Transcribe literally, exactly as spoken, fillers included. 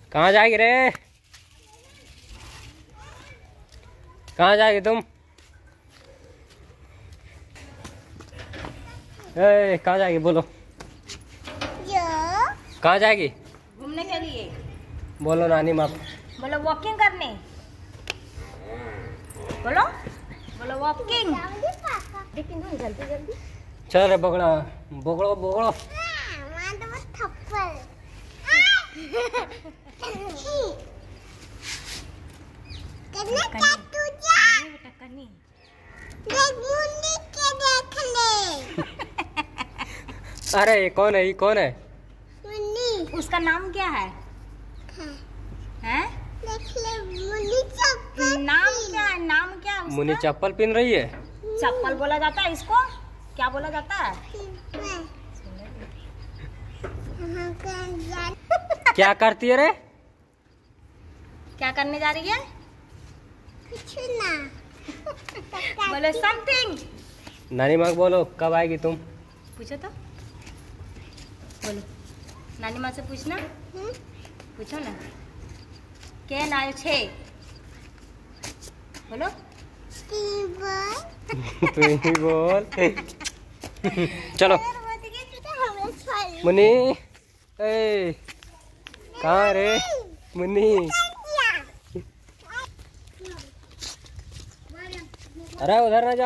कहाँ जाएगी रे? कहाँ जाएगी तुम? ए, कहाँ जाएगी बोलो? कहाँ जाएगी? घूमने के लिए। बोलो नानी माँ। बोलो वॉकिंग करने। बोलो बोलो वॉकिंग। जल्दी जल्दी चल रे बगड़ा, बोगड़ो बोगड़ो। अरे ये कौन है? ये कौन है? उसका नाम क्या है? हैं? नाम क्या है? नाम क्या है उसका? मुन्नी चप्पल पहन रही है। चप्पल बोला जाता है इसको? क्या बोला जाता है? क्या करती है रे? क्या करने जा रही है? कुछ ना। बोलो समथिंग। नानी माँ बोलो कब आएगी तुम? पूछो तो। बोलो नानी माँ से पूछना। पूछो ना। क्या नाम छे? बोलो। तू ही बोल। चलो मुन्नी। ए कहाँ रे मुन्नी? अरे उधर ना जा।